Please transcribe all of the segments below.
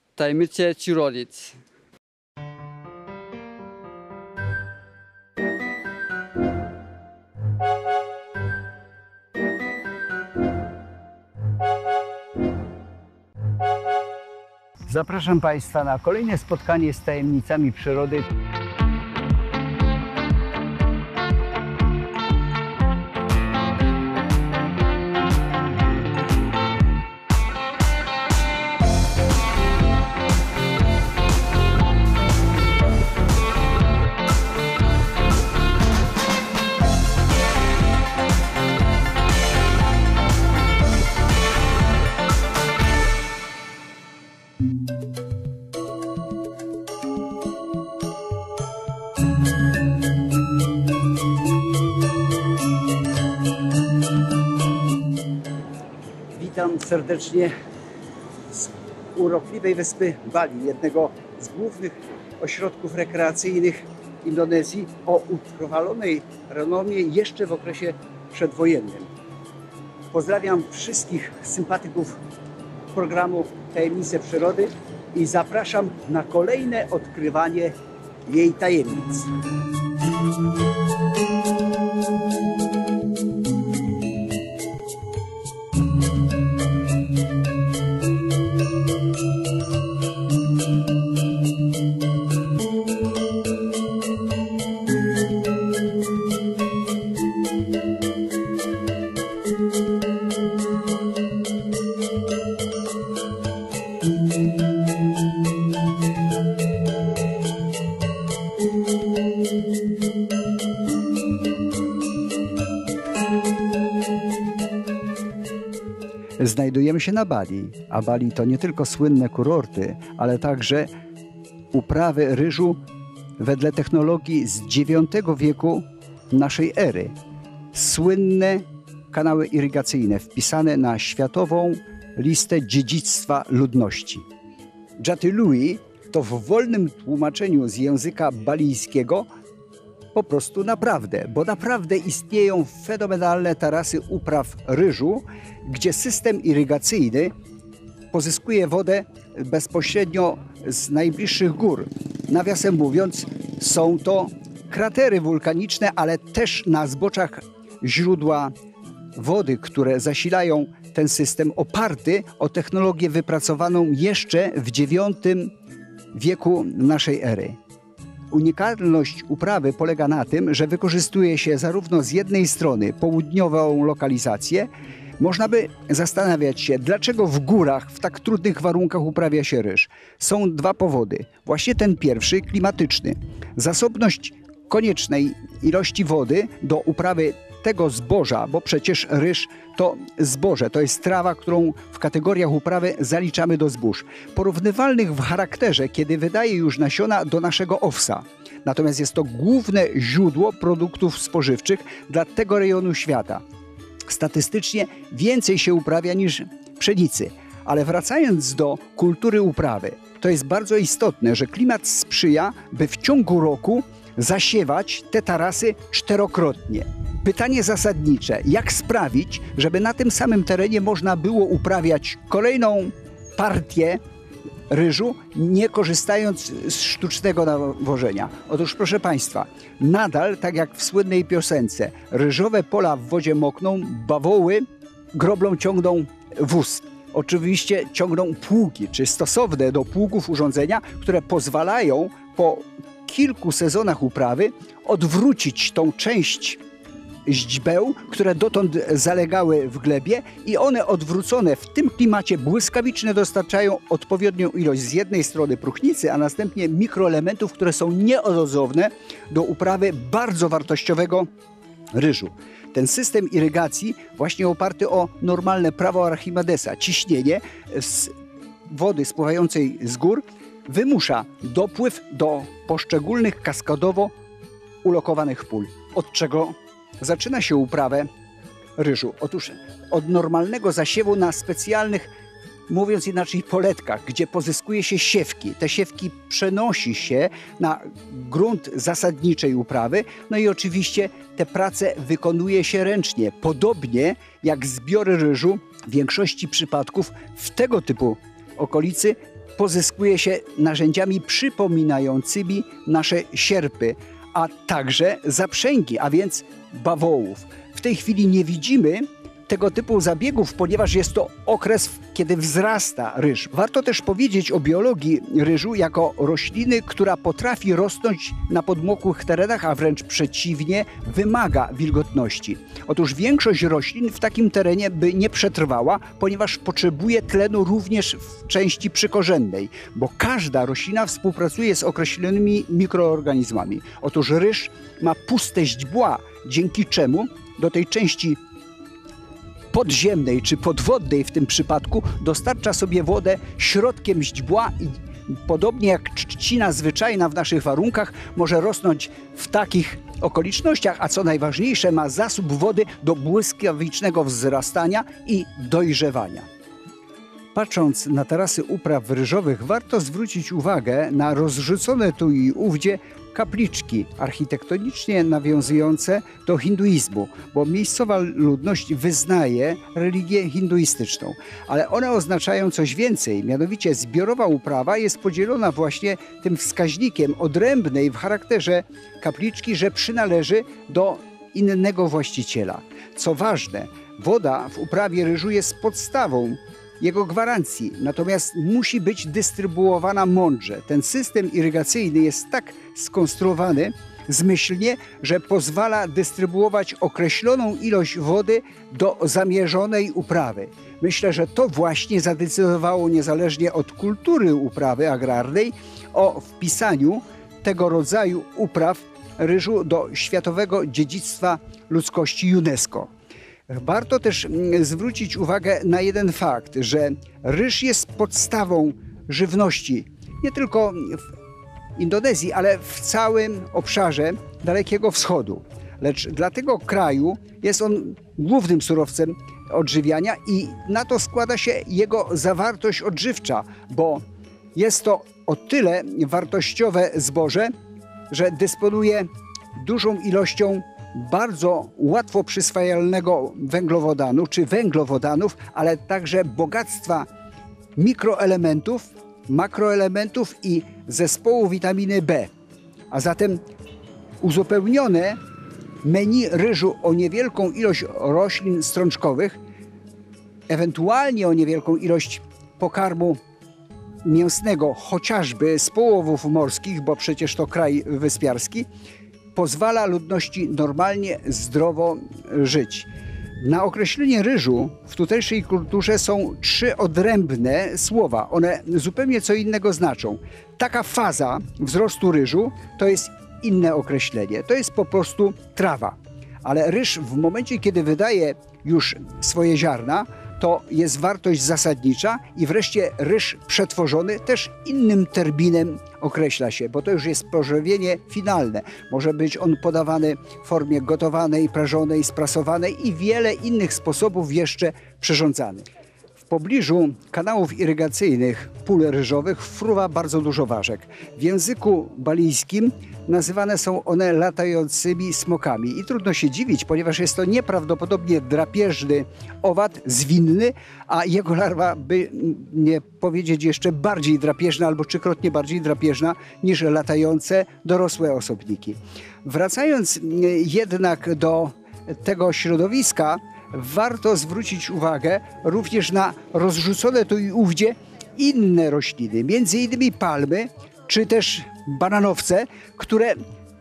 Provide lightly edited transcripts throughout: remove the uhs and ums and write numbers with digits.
Tajemnice Ciurolic. Zapraszam Państwa na kolejne spotkanie z tajemnicami przyrody. Witam serdecznie z urokliwej wyspy Bali, jednego z głównych ośrodków rekreacyjnych Indonezji o utrwalonej renomie jeszcze w okresie przedwojennym. Pozdrawiam wszystkich sympatyków programu Tajemnice Przyrody i zapraszam na kolejne odkrywanie jej tajemnic. Znajdujemy się na Bali, a Bali to nie tylko słynne kurorty, ale także uprawy ryżu wedle technologii z IX wieku naszej ery. Słynne kanały irygacyjne wpisane na światową listę dziedzictwa ludności. Jatiluwih to w wolnym tłumaczeniu z języka balijskiego po prostu naprawdę, bo naprawdę istnieją fenomenalne tarasy upraw ryżu, gdzie system irygacyjny pozyskuje wodę bezpośrednio z najbliższych gór. Nawiasem mówiąc, są to kratery wulkaniczne, ale też na zboczach źródła wody, które zasilają ten system, oparty o technologię wypracowaną jeszcze w IX wieku naszej ery. Unikalność uprawy polega na tym, że wykorzystuje się zarówno z jednej strony południową lokalizację. Można by zastanawiać się, dlaczego w górach w tak trudnych warunkach uprawia się ryż. Są dwa powody. Właśnie ten pierwszy, klimatyczny. Zasobność koniecznej ilości wody do uprawy tego zboża, bo przecież ryż to zboże, to jest trawa, którą w kategoriach uprawy zaliczamy do zbóż. Porównywalnych w charakterze, kiedy wydaje już nasiona do naszego owsa. Natomiast jest to główne źródło produktów spożywczych dla tego rejonu świata. Statystycznie więcej się uprawia niż pszenicy. Ale wracając do kultury uprawy, to jest bardzo istotne, że klimat sprzyja, by w ciągu roku zasiewać te tarasy czterokrotnie. Pytanie zasadnicze, jak sprawić, żeby na tym samym terenie można było uprawiać kolejną partię ryżu, nie korzystając z sztucznego nawożenia? Otóż proszę Państwa, nadal, tak jak w słynnej piosence, ryżowe pola w wodzie mokną, bawoły groblą ciągną wóz. Oczywiście ciągną pługi, czy stosowne do pługów urządzenia, które pozwalają po kilku sezonach uprawy odwrócić tą część źdźbeł, które dotąd zalegały w glebie, i one odwrócone w tym klimacie błyskawicznie dostarczają odpowiednią ilość z jednej strony próchnicy, a następnie mikroelementów, które są nieodzowne do uprawy bardzo wartościowego ryżu. Ten system irygacji, właśnie oparty o normalne prawo Archimedesa, ciśnienie z wody spływającej z gór, wymusza dopływ do poszczególnych kaskadowo ulokowanych pól, od czego zaczyna się uprawę ryżu. Otóż od normalnego zasiewu na specjalnych, mówiąc inaczej, poletkach, gdzie pozyskuje się siewki. Te siewki przenosi się na grunt zasadniczej uprawy, no i oczywiście te prace wykonuje się ręcznie. Podobnie jak zbiory ryżu w większości przypadków w tego typu okolicy pozyskuje się narzędziami przypominającymi nasze sierpy, a także zaprzęgi, a więc bawołów. W tej chwili nie widzimy tego typu zabiegów, ponieważ jest to okres, kiedy wzrasta ryż. Warto też powiedzieć o biologii ryżu jako rośliny, która potrafi rosnąć na podmokłych terenach, a wręcz przeciwnie, wymaga wilgotności. Otóż większość roślin w takim terenie by nie przetrwała, ponieważ potrzebuje tlenu również w części przykorzennej, bo każda roślina współpracuje z określonymi mikroorganizmami. Otóż ryż ma puste źdźbła, dzięki czemu do tej części podziemnej czy podwodnej w tym przypadku dostarcza sobie wodę środkiem źdźbła i podobnie jak trzcina zwyczajna w naszych warunkach może rosnąć w takich okolicznościach, a co najważniejsze ma zasób wody do błyskawicznego wzrastania i dojrzewania. Patrząc na tarasy upraw ryżowych, warto zwrócić uwagę na rozrzucone tu i ówdzie kapliczki architektonicznie nawiązujące do hinduizmu, bo miejscowa ludność wyznaje religię hinduistyczną, ale one oznaczają coś więcej, mianowicie zbiorowa uprawa jest podzielona właśnie tym wskaźnikiem odrębnej w charakterze kapliczki, że przynależy do innego właściciela. Co ważne, woda w uprawie ryżu jest podstawą jego gwarancji, natomiast musi być dystrybuowana mądrze. Ten system irygacyjny jest tak skonstruowany zmyślnie, że pozwala dystrybuować określoną ilość wody do zamierzonej uprawy. Myślę, że to właśnie zadecydowało, niezależnie od kultury uprawy agrarnej, o wpisaniu tego rodzaju upraw ryżu do Światowego Dziedzictwa Ludzkości UNESCO. Warto też zwrócić uwagę na jeden fakt, że ryż jest podstawą żywności nie tylko w Indonezji, ale w całym obszarze Dalekiego Wschodu. Lecz dla tego kraju jest on głównym surowcem odżywiania i na to składa się jego zawartość odżywcza, bo jest to o tyle wartościowe zboże, że dysponuje dużą ilością bardzo łatwo przyswajalnego węglowodanu czy węglowodanów, ale także bogactwa mikroelementów, makroelementów i zespołu witaminy B. A zatem uzupełnione menu ryżu o niewielką ilość roślin strączkowych, ewentualnie o niewielką ilość pokarmu mięsnego, chociażby z połowów morskich, bo przecież to kraj wyspiarski, pozwala ludności normalnie, zdrowo żyć. Na określenie ryżu w tutejszej kulturze są 3 odrębne słowa. One zupełnie co innego znaczą. Taka faza wzrostu ryżu to jest inne określenie. To jest po prostu trawa. Ale ryż w momencie, kiedy wydaje już swoje ziarna, to jest wartość zasadnicza i wreszcie ryż przetworzony też innym terminem określa się, bo to już jest pożywienie finalne. Może być on podawany w formie gotowanej, prażonej, sprasowanej i wiele innych sposobów jeszcze przyrządzanych. W pobliżu kanałów irygacyjnych pól ryżowych fruwa bardzo dużo ważek. W języku balijskim nazywane są one latającymi smokami. I trudno się dziwić, ponieważ jest to nieprawdopodobnie drapieżny owad, zwinny, a jego larwa, by nie powiedzieć jeszcze bardziej drapieżna albo 3-krotnie bardziej drapieżna niż latające dorosłe osobniki. Wracając jednak do tego środowiska, warto zwrócić uwagę również na rozrzucone tu i ówdzie inne rośliny, między innymi palmy, czy też bananowce, które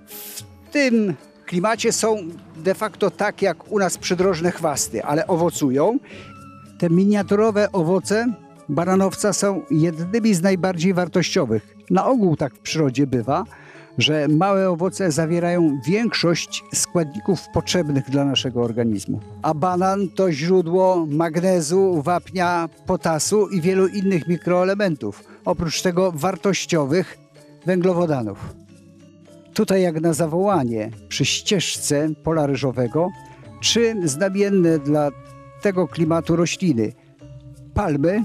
w tym klimacie są de facto tak jak u nas przydrożne chwasty, ale owocują. Te miniaturowe owoce bananowca są jednymi z najbardziej wartościowych. Na ogół tak w przyrodzie bywa, że małe owoce zawierają większość składników potrzebnych dla naszego organizmu. A banan to źródło magnezu, wapnia, potasu i wielu innych mikroelementów. Oprócz tego wartościowych węglowodanów. Tutaj jak na zawołanie przy ścieżce pola ryżowego 3 znamienne dla tego klimatu rośliny. Palmy,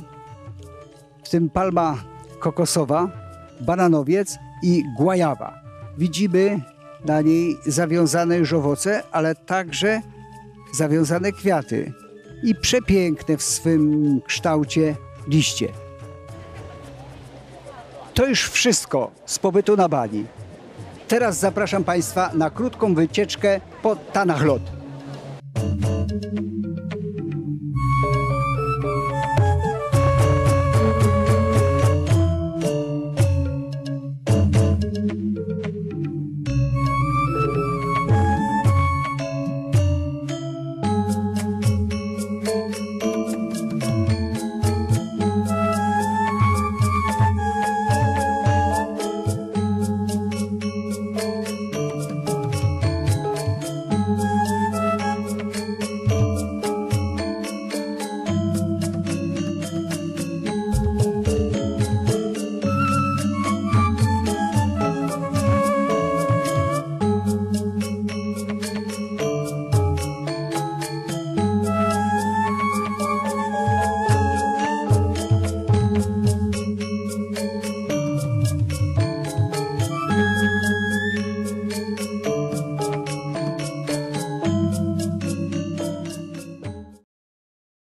w tym palma kokosowa, bananowiec i głajawa. Widzimy na niej zawiązane już owoce, ale także zawiązane kwiaty i przepiękne w swym kształcie liście. To już wszystko z pobytu na Bali. Teraz zapraszam Państwa na krótką wycieczkę po Tanah Lot.